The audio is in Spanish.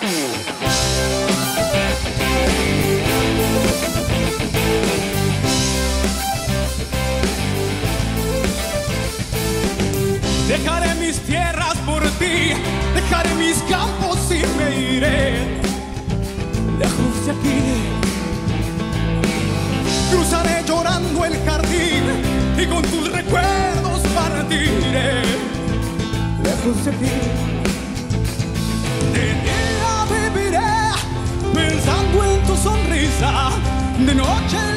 Dejaré mis tierras por ti, dejaré mis campos y me iré lejos de aquí. Cruzaré llorando el jardín y con tus recuerdos partiré lejos de aquí. De día viviré pensando en tu sonrisa, de noche